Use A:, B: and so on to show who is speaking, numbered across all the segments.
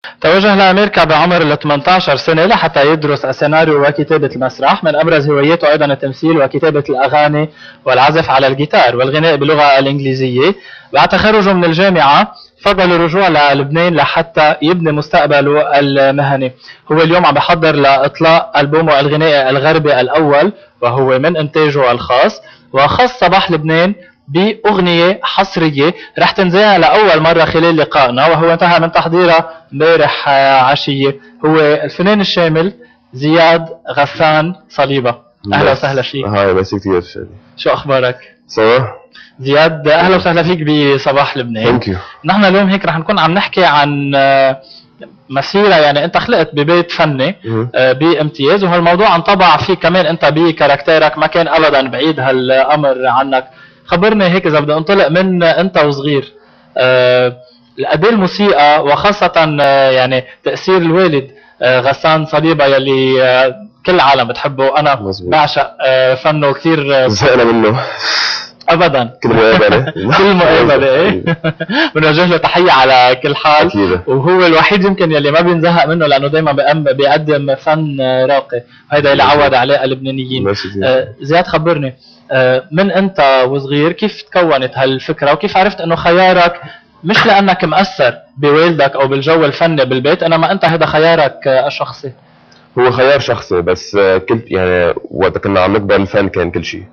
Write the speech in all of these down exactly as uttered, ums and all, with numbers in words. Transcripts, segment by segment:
A: توجه لأمريكا بعمر ال ثمانية عشر سنة لحتى يدرس السيناريو وكتابة المسرح. من أبرز هواياته أيضا التمثيل وكتابة الأغاني والعزف على الجيتار والغناء باللغة الإنجليزية. بعد تخرجه من الجامعة فضل الرجوع للبنان لحتى يبني مستقبله المهني. هو اليوم عم بحضر لإطلاق ألبومه الغنائي الغربي الأول وهو من إنتاجه الخاص، وخص صباح لبنان بأغنية حصرية رح تنذاع لأول مرة خلال لقائنا، وهو انتهى من تحضيرها امبارح عشية. هو الفنان الشامل زياد غسان صليبة. أهلا وسهلا فيك.
B: هاي بس كثير شادي.
A: شو أخبارك؟
B: سوا
A: زياد أهلا وسهلا فيك بصباح لبنان.
B: ثانك يو.
A: نحن اليوم هيك رح نكون عم نحكي عن مسيرة، يعني أنت خلقت ببيت فني بامتياز، وهالموضوع انطبع فيه كمان أنت بكاركتيرك، ما كان أبدا بعيد هالأمر عنك. خبرني هيك إذا بدي أنطلق من أنت وصغير، أه قد ايه الموسيقى وخاصة أه يعني تأثير الوالد أه غسان صليبة يلي أه كل العالم بتحبه، أنا مزبوط. بعشق أه فنه كثير.
B: زهقنا منه
A: ابدا.
B: كل مقابله
A: كل مقابله ايه بنوجه له تحيه على كل حال أكيد. وهو الوحيد يمكن يلي ما بينزهق منه لانه دايما بيقدم فن راقي، هيدا اللي عود عليه اللبنانيين. آه زياد خبرني، آه من انت وصغير كيف تكونت هالفكره وكيف عرفت انه خيارك مش لانك مأثر بوالدك او بالجو الفني بالبيت، انما انت هذا خيارك آه الشخصي؟
B: هو خيار شخصي، بس كل يعني وقت كنا عم نكبر الفن كان كل شيء،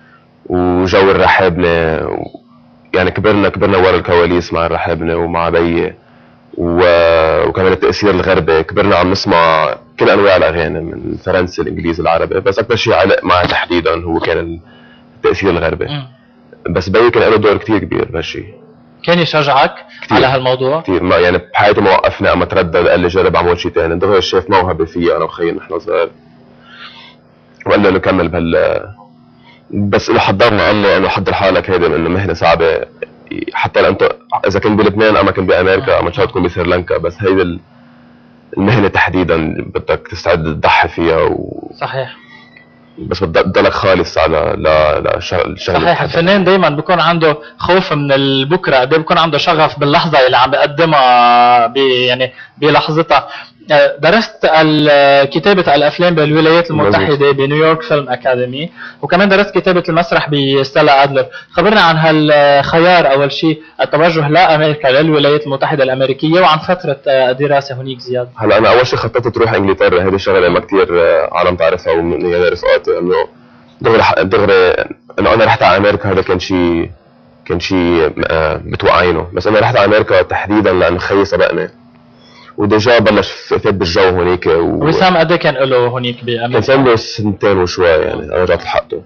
B: وجو الرحابنة يعني كبرنا كبرنا ورا الكواليس مع الرحابنة ومع بيي، وكمان التأثير الغربي. كبرنا عم نسمع كل أنواع الأغاني من الفرنسي الإنجليزي العربي، بس أكثر شيء علق معي تحديدا هو كان التأثير الغربي. م. بس بيي كان له دور كثير كبير بهالشيء،
A: كان يشجعك كتير على هالموضوع
B: كثير. ما يعني بحياتي ما وقفني عم اتردد، قال لي جرب اعمل شيء ثاني. دغري شاف موهبه فيي انا وخيي نحن صغار، وقال لي كمل بهال، بس له حضرنا، قال لي انه حضر حالك، هيدي انه مهنه صعبه، حتى انت اذا كنت بلبنان اما كنت بامريكا اما ان شاء الله تكون بسريلانكا، بس هيدي المهنه تحديدا بدك تستعد تضحي فيها و...
A: صحيح،
B: بس بتضلك خالص على للشغل.
A: صحيح. الفنان دايما بيكون عنده خوف من البكره، قد بيكون عنده شغف باللحظه اللي عم بيقدمها بي يعني بلحظتها. درست كتابة الأفلام بالولايات المتحدة بنيويورك فيلم أكاديمي، وكمان درست كتابة المسرح بستيلا أدلر. خبرنا عن هالخيار أول شيء التوجه لأمريكا للولايات المتحدة الأمريكية، وعن فترة الدراسة هونيك زياد.
B: هلا أنا أول شيء خططت تروح إنجلترا، هذه الشغلة ما كثير عالم تعرفها ومن يعني رفقاتي، إنه دغري دغري إنه أنا رحت على أمريكا، هذا كان شيء كان شيء متوقعينه. بس أنا رحت على أمريكا تحديدا لأن خيي سبقني وديجا بلش فات بالجو هونيك. و...
A: وسام قد ايه كان له هونيك بامريكا؟
B: كان له سنتين وشوي، يعني انا رجعت لحقته.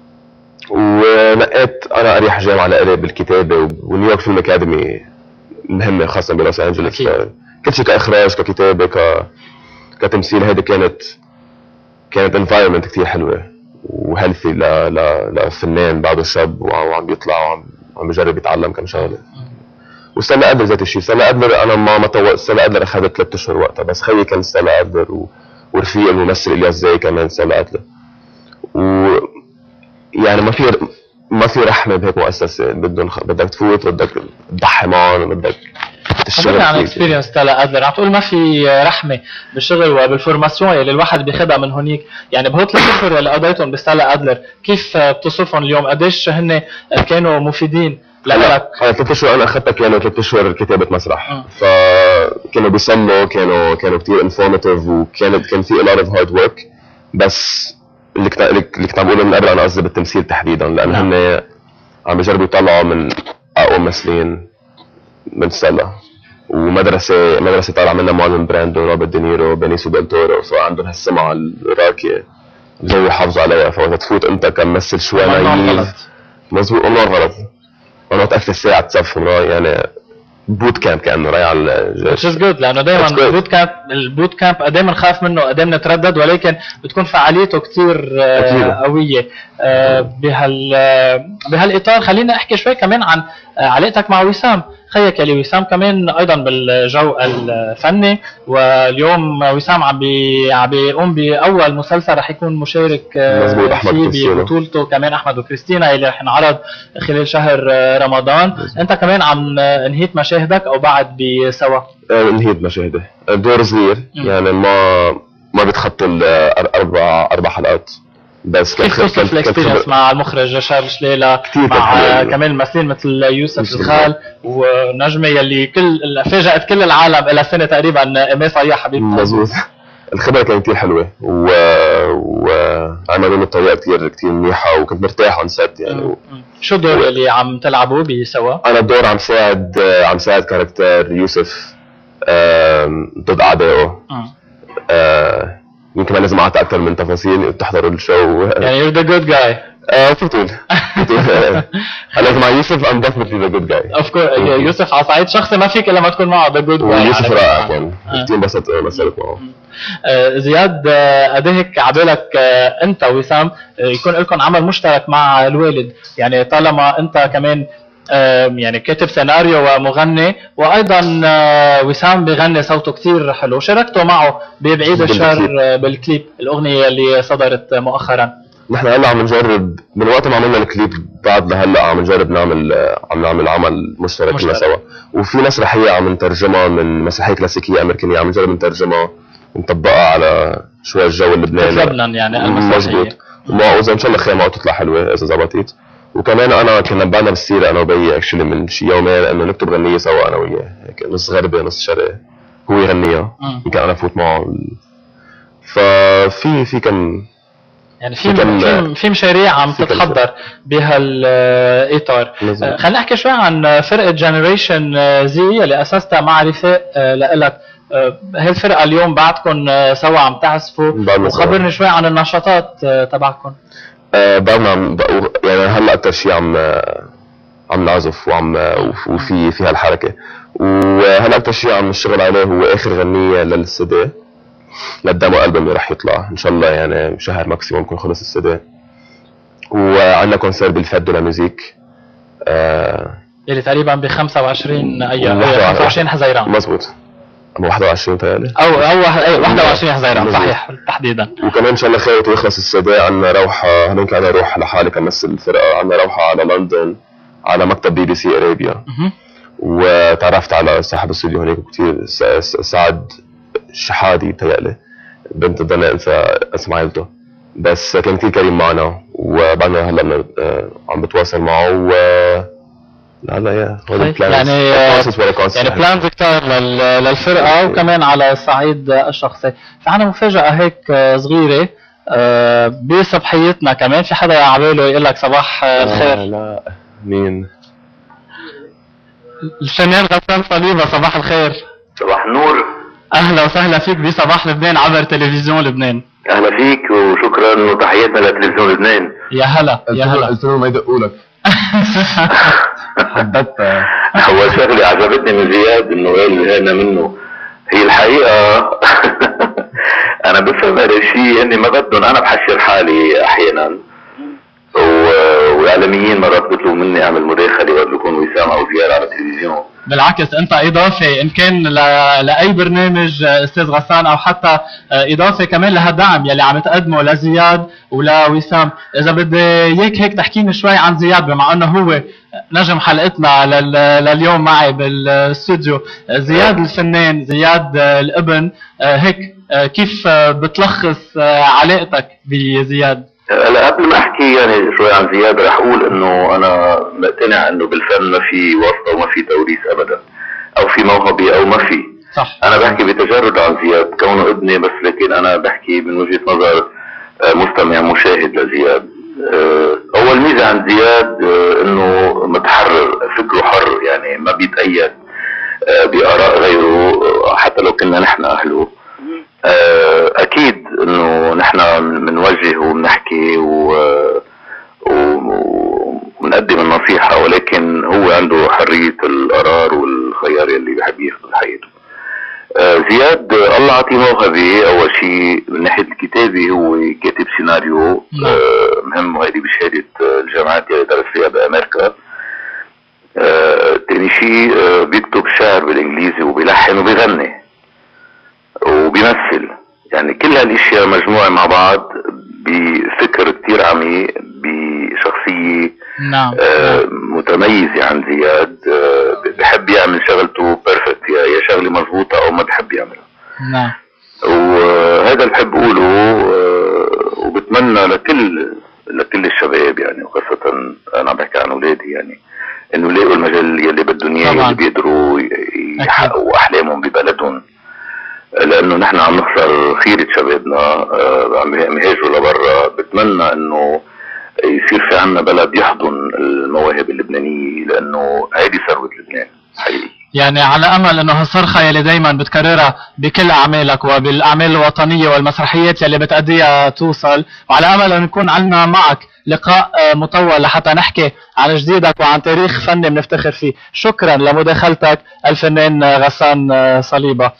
B: ونقيت انا اريح جامعه لإلي بالكتابه، ونيويورك فيلم اكاديمي مهمه خاصه بلوس انجلوس، كل شيء كاخراج ككتابه ك كتمثيل. هيدي كانت كانت انفايرمنت كثير حلوه وهيلثي ل... ل... لفنان بعده شاب وعم بيطلع وعم عم بجرب يتعلم كم شغله. وستيلا أدلر ذات الشيء. ستيلا أدلر أنا ما مطول، ستيلا أدلر أخذت ثلاث أشهر وقتها، بس خيي كان ستيلا أدلر و... ورفيق الممثل إلياس زي كمان ستيلا أدلر. و يعني ما في ما في رحمة بهيك مؤسسة، بدهم بدك تفوت، بدك تضحي معهم، بدك
A: تشتغل. عن اكسبيرينس ستيلا أدلر عم تقول ما في رحمة بالشغل وبالفورماسيون اللي الواحد بياخذها من هونيك، يعني بهول ثلاث أشهر اللي قضيتهم بستيلا أدلر كيف بتصفهم اليوم؟ قديش هن كانوا مفيدين لك؟
B: ثلاث اشهر انا اخذتها كانوا ثلاث اشهر كتابه مسرح، م. فكانوا بيصلوا، كانوا كانوا كثير انفورماتيف، وكانت كان في a lot of hard work. بس اللي كنت اللي كنت عم بقوله من قبل انا قصدي بالتمثيل تحديدا، لان هن نعم. عم بيجربوا يطلعوا من اقوى ممثلين من ستيلا، ومدرسه مدرسه طالعه منها مارلون براندو، روبرت دينيرو، بينيسيو ديل تورو، فعندهم هالسمعه الراكيه بدهم يحافظوا عليها. فوقت تفوت انت كممثل شوي نايف، مظبوط والله غلط، انا وقفت الساعه تصف يعني بوت كامب كانه رايح على الجيش.
A: which is good، لانه دائما البوت كامب البوت كامب قد ما نخاف منه قد ما نتردد، ولكن بتكون فعاليته كثير قويه. بهال بهالاطار خلينا احكي شوي كمان عن علاقتك مع وسام. خيك يلي وسام كمان ايضا بالجو الفني، واليوم وسام عم بي عم بيقوم باول مسلسل رح يكون مشارك فيه ببطولته كمان احمد وكريستينا اللي رح ينعرض خلال شهر رمضان. مزبوط. انت كمان عم انهيت مشاهدك او بعد بسوا؟
B: انهيت مشاهدي، دور صغير يعني ما ما بيتخطى الاربع اربع حلقات بس.
A: كيف توصف الاكسبيرينس مع المخرج شارل شليلة مع كمان ممثلين مثل يوسف الخال ونجمة يلي كل فاجأت كل العالم الى سنه تقريبا ما صحيح حبيبي؟
B: مظبوط. الخبره كانت كثير حلوه و وعملوا لي بطريقه كثير كثير منيحه وكنت مرتاح عن سات يعني. و...
A: شو الدور و... اللي عم تلعبه بسوا؟
B: انا الدور عم ساعد عم ساعد كاركتر يوسف ضد اعدائه. يمكن لازم اعطي اكثر من تفاصيل تحضروا الشو.
A: يعني you're the good guy.
B: اه بتقول لازم مع يوسف I'm definitely the good guy.
A: of course يوسف على صعيد شخصي ما فيك الا ما تكون معه the good guy.
B: ويوسف رائع كان كثير انبسطت مثلت معه.
A: زياد قد هيك عبالك انت وسام يكون لكم عمل مشترك مع الوالد، يعني طالما انت كمان يعني كاتب سيناريو ومغني وايضا وسام بيغني صوته كثير حلو، شاركته معه ببعيد الشر بالكليب الاغنيه اللي صدرت مؤخرا.
B: نحن هلا عم نجرب من وقت ما عملنا الكليب بعد لهلا عم نجرب نعمل عم نعمل عمل مشترك كلنا سوا، وفي مسرحيه عم نترجمها من مسرحيه كلاسيكيه امريكيه عم نجرب نترجمها ونطبقها على شوي الجو اللبناني.
A: لبنان يعني المسرحيه.
B: واذا ان شاء الله خير معه تطلع حلوه اذا زبطت. وكمان انا كنا نبعنا بالسيره انا وبيي اكشلي من شي يومين انه نكتب غنيه سوا انا وياه، هيك نص غربي نص شرقي، هو يغنيها يمكن انا افوت معه. ففي في كم
A: يعني في في في مشاريع عم تتحضر بهالاطار. خلينا نحكي شوي عن فرقه جنريشن زي اللي اسستها مع رفاق لك. هي الفرقه اليوم بعدكم سوا عم تعزفوا، وخبرني شوي عن النشاطات تبعكم.
B: أه بعدنا عم يعني هلا اكثر شيء عم عم نعزف وعم وفي في هالحركه، وهلا اكثر شيء عم نشتغل عليه هو اخر غنيه للسدي للديمو البوم اللي رح يطلع ان شاء الله يعني شهر ماكسيموم يكون خلص السدي. وعندنا كونسير بالفات دو لا ميوزيك
A: أه اللي تقريبا ب خمسة وعشرين ايام خمسة وعشرين حزيران.
B: مزبوط واحد وعشرين تقريبا
A: او او واحد وعشرين حزيران صحيح تحديدا.
B: وكمان ان شاء الله خير ويخلص السدي عندنا روحه هنيك انا اروح لحالي كمثل الفرقه، عندنا روحه على لندن على مكتب بي بي سي ارابيا، وتعرفت على صاحب الاستوديو هنيك كثير سعد شحادي بتهيألي بنت الدنا انسى اسم عائلته، بس كان كثير كريم معنا وبعدنا هلا عم بتواصل معه و لا يا
A: يعني يعني بلانز كتير للفرقه وكمان على الصعيد الشخصي. في عنا مفاجاه هيك صغيره بصبحيتنا كمان، في حدا عباله يقول لك صباح الخير؟
B: لا مين؟
A: الفنان غسان صليبة. صباح الخير.
C: صباح النور.
A: اهلا وسهلا فيك بصباح لبنان عبر تلفزيون لبنان.
C: اهلا فيك وشكرا وتحياتنا لتلفزيون لبنان.
A: يا هلا يا هلا.
B: قلت لهم ما يدقوا لك. حبيتها.
C: هو شغله عجبتني من زياد انه قال هنا منه، هي الحقيقه انا بفهم هذا الشيء اني ما بدهم، انا بحشر حالي احيانا واعلاميين مرات بيطلبوا مني اعمل مداخله وقت بكون وسام او زياد على التلفزيون.
A: بالعكس انت اضافه ان كان ل... لاي برنامج استاذ غسان او حتى اضافه كمان لهالدعم يلي عم تقدمه لزياد ولوسام. اذا بدي اياك هيك تحكيني شوي عن زياد بما انه هو نجم حلقتنا لل... لليوم معي بالاستوديو. زياد الفنان، زياد الابن، هيك كيف بتلخص علاقتك بزياد؟
C: هلا قبل ما احكي يعني شوي عن زياد رح اقول انه انا مقتنع انه بالفن ما في واسطه وما في توريث ابدا، او في موهبه او ما في.
A: صح.
C: انا بحكي بتجرد عن زياد كونه ابني، بس لكن انا بحكي من وجهه نظر مستمع مشاهد لزياد. اول ميزه عند زياد انه متحرر، فكره حر، يعني ما بيتأيد باراء غيره حتى لو كنا نحن اهله. اكيد انه نحن بنوجه وبنحكي وبنقدم النصيحه، ولكن هو عنده حريه القرار والخيار اللي بحب ياخذه بحياته. زياد الله يعطيه موهبه. اول شيء من ناحيه الكتابه هو كاتب سيناريو مهم، وهذه بشهاده الجامعات اللي درس فيها بامريكا. تاني شيء آه بيكتب شعر بالانجليزي وبيلحن وبيغني وبيمثل. يعني كل هالاشياء مجموعة مع بعض بفكر كتير عميق، بشخصية
A: نعم.
C: آه متميزة عن زياد. آه بحب يعمل شغلته بيرفكت، يا شغلة مضبوطة او ما بحب يعملها.
A: نعم.
C: وهذا اللي بحب اقوله. آه وبتمنى لكل لكل الشباب يعني، وخاصة انا بحكي عن اولادي يعني، انه يلاقوا المجال يلي بدهم اياه، يلي بيقدروا يحققوا احلامهم ببلدهم. لانه نحن عم نخسر خيرة شبابنا، عم يهاجروا لبرا. بتمنى انه يصير في عنا بلد يحضن المواهب اللبنانية، لانه هيدي ثروة لبنان حقيقي.
A: يعني على امل انه هالصرخة يلي دايما بتكررها بكل اعمالك وبالاعمال الوطنية والمسرحيات يلي بتأديها توصل، وعلى امل ان يكون عندنا معك لقاء مطول لحتى نحكي عن جديدك وعن تاريخ فني بنفتخر فيه. شكرا لمداخلتك الفنان غسان صليبة.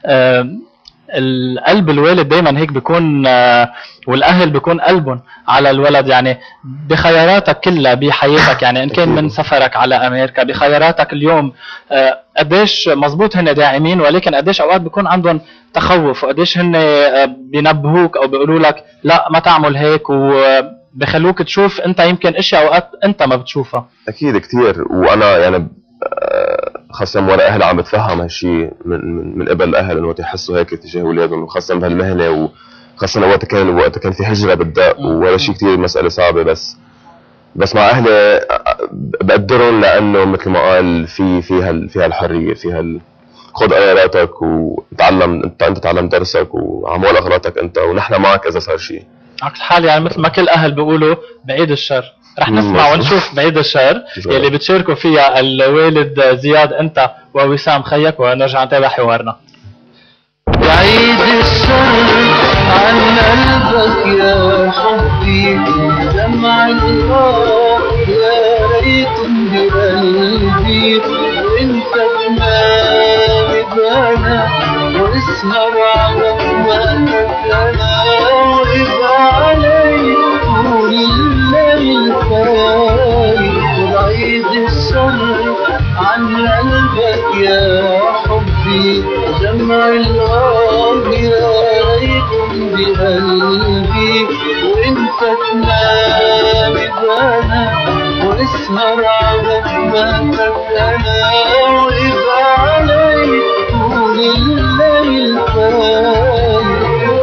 A: القلب الوالد دايما هيك بيكون، والاهل بيكون قلبهم على الولد، يعني بخياراتك كلها بحياتك، يعني ان كان من سفرك على امريكا، بخياراتك اليوم، قديش مزبوط هن داعمين، ولكن قديش اوقات بيكون عندهم تخوف، وقديش هن بينبهوك او بيقولوا لك لا ما تعمل هيك، وبخلوك تشوف انت يمكن اشياء اوقات انت ما بتشوفها.
B: اكيد كثير. وانا يعني خاصة ورا اهل عم بتفهم هالشيء من من من قبل الاهل انه يحسوا هيك تجاه اولادهم، وخاصة بهالمهنة، وخاصة وقت كان وقت كان في هجرة بالدق، وهذا شيء كثير مسألة صعبة. بس بس مع اهلي بقدرهم، لانه مثل ما قال في في هال في هالحرية، في هال خذ قراراتك وتعلم انت انت تعلم درسك وعمول اغلاطك انت، ونحن معك اذا صار شيء.
A: على كل حال يعني مثل ما كل اهل بيقولوا بعيد الشر. رح نسمع ونشوف بعيد الشر يلي بتشاركوا فيها الوالد زياد انت ووسام خيك، ونرجع نتابع حوارنا.
D: بعيد الشر عن قلبك يا حبي، دمع الله يا ريت بقلبي، وانت تنام بانا واسهر على وقتك انا، وابقى علي طول الليل فايق. بعيد الشر عن قلبك يا حبي، دمع الله يا ريت بقلبي، وانت تنام بانا واسهر على وقتك انا، وابقى علي طول الليل فايق.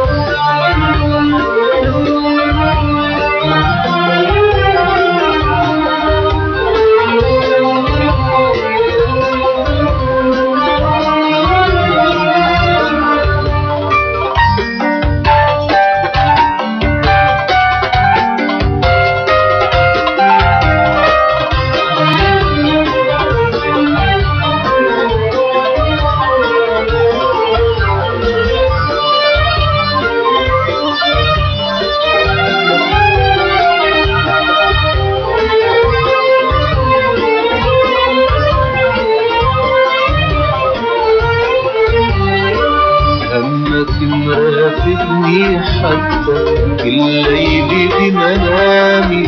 D: مرافقني حتى الليل بمنامي،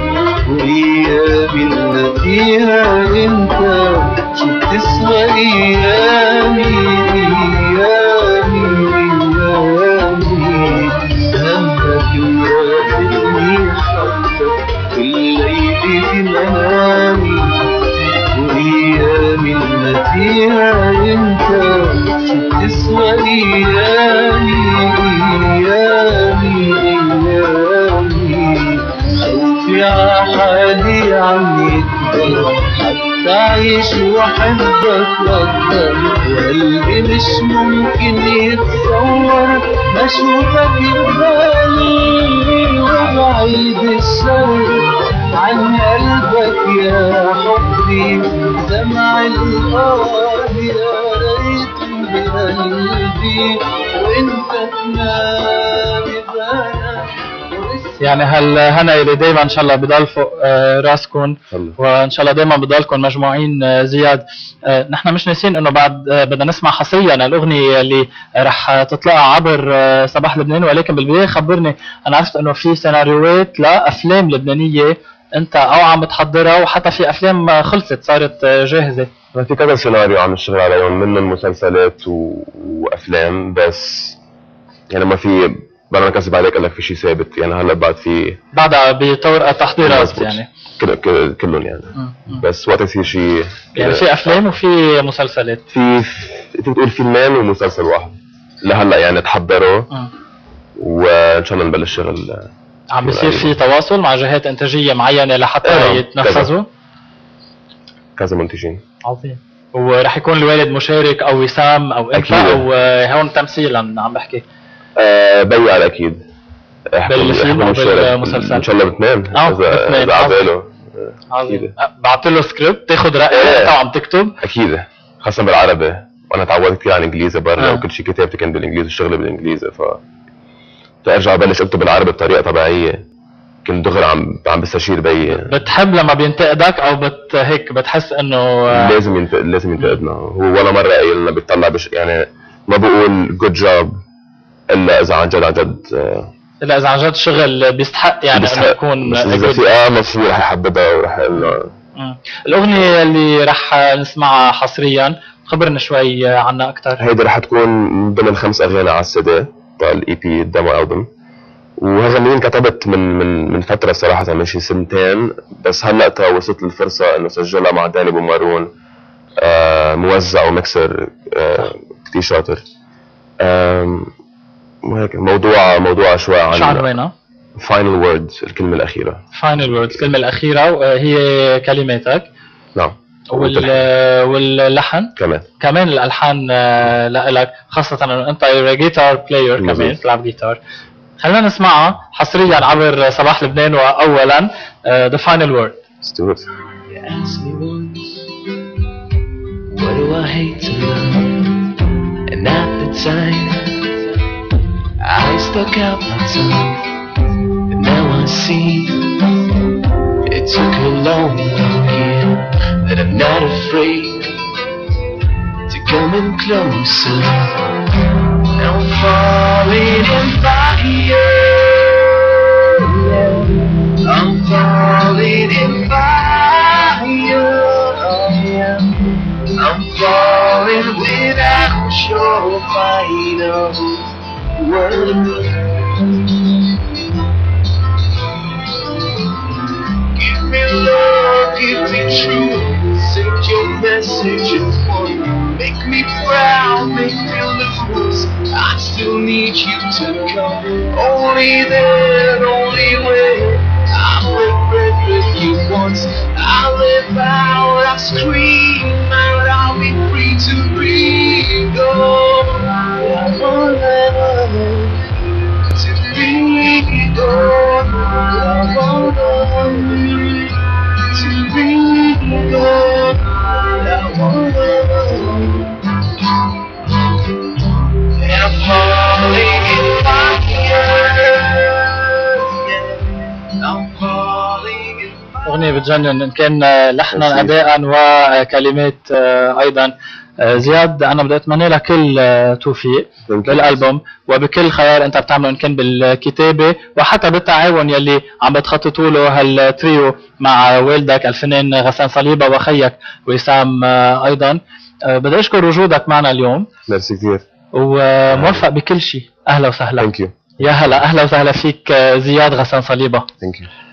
D: وأيامي اللي فيها انت شو بتسوى أيامي أيامي أيامي. همك مرافقني حتى الليل بمنامي، وأيامي اللي فيها انت شو بتسوى أيامي أيامي أيامي. خوفي عحالي عم يكبر حتى أعيش وأحبك أكتر، وقلبي مش ممكن يتصور ما أشوفك ببالي. وبعيد الشر عن قلبك يا حبي، دمع الآه يا ريت بقلبي، وانت تنام بانا.
A: يعني هالهنا اللي دايما ان شاء الله بضل فوق راسكم، وان شاء الله دايما بضلكم مجموعين. زياد، نحن مش ناسين انه بعد بدنا نسمع حصريا الاغنيه اللي رح تطلع عبر صباح لبنان، ولكن بالبدايه خبرني، انا عرفت انه في سيناريوهات لافلام لبنانيه انت او عم بتحضرها وحتى في افلام خلصت صارت جاهزه؟
B: في كذا سيناريو عم نشتغل عليهم منهم مسلسلات و... وافلام، بس يعني ما في بدنا نكذب عليك قال لك في شيء ثابت يعني. هلا بعد في
A: بعدها بطور التحضيرات يعني
B: كل... كل... كلهم يعني م- م. بس وقت يصير شيء
A: يعني في افلام وفي مسلسلات.
B: في انت بتقول فيلمين ومسلسل واحد لهلا يعني تحضروا م. وان شاء الله نبلش شغل.
A: عم بيصير في تواصل مع جهات انتاجيه معينه لحتى اه يتنفذوا؟
B: كذا منتجين.
A: عظيم. ورح يكون الوالد مشارك او وسام او انت او هون تمثيلا عم بحكي؟
B: أه بي على اكيد
A: بالفيلم او بالمسلسل؟
B: ان شاء الله باثنين.
A: اه باثنين.
B: عباله
A: عظيم. بعثت له سكريبت تاخذ رايه انت وعم تكتب؟
B: اكيد خاصه بالعربي وانا تعودت كثير على الانجليزي برا. آه. وكل شيء كتابتي كان بالانجليزي والشغل بالانجليزي، ف ارجع ابلش اكتب بالعربي بطريقه طبيعيه. كنت دغري عم عم بستشير بي.
A: بتحب لما بينتقدك او بت هيك بتحس انه
B: لازم ينتقد لازم ينتقدنا؟ هو ولا مره قايل لنا بيطلع بش يعني ما بقول جود جوب الا اذا عن جد عن جد
A: الا اذا عن جد شغل بيستحق يعني انه يكون
B: اذا في اه مفهوم رح يحببها ورح يقول له.
A: الاغنيه اللي رح نسمعها حصريا خبرنا شوي عنها اكثر.
B: هيدي رح تكون من ضمن خمس اغاني على السي تاع الاي بي الديمو البوم، وهالغنيين كتبت من من من فتره صراحه من شي سنتين، بس هلا تا وصلت الفرصه انه سجلها مع داني ابو مارون آه موزع ومكسر آه كثير شاطر. آه وهيك موضوع موضوع شوي عن
A: شو عنوانها؟
B: فاينل ووردز الكلمه الاخيره.
A: فاينل ووردز الكلمه الاخيره هي كلماتك؟
B: نعم.
A: وال واللحن
B: كمان
A: كمان الالحان لك، خاصه انه انت جيتار بلاير كمان بتلعب جيتار. خلينا نسمعها حصريا عبر صباح لبنان. واولا ذا فاينل وورد.
B: Let's do it.
D: What do I hate to love? And at the time I stuck out my tongue, and now I see it took a long, long year, that I'm not afraid to come in closer. Now I'm falling in fire, I'm falling in fire, I'm falling without your final word. Give me love, give me truth, send your message in one. Make me proud, make me lose, I still need you to come. Only then, only when I break bread with you once. I live out, I scream out, I'll be free to breathe. Oh, I wanna to breathe. Oh, I wanna to breathe. Oh, I wanna. And I'm falling in fire. I'm falling in fire.
A: أغنية بتجنن إن كان لحنا أداء وكلمات أيضا. زياد أنا بدي أتمنى لك كل توفيق بالألبوم وبكل خيار أنت بتعمله، إن كان بالكتابة وحتى بالتعاون يلي عم بتخططوا له هالتريو مع والدك الفنان غسان صليبة وخيك وسام أيضا. بدي أشكر وجودك معنا اليوم.
B: ميرسي كثير
A: وموفق بكل شيء. أهلا وسهلا.
B: ثانك يو.
A: يا هلا، أهلا وسهلا فيك زياد غسان صليبة.
B: ثانك يو.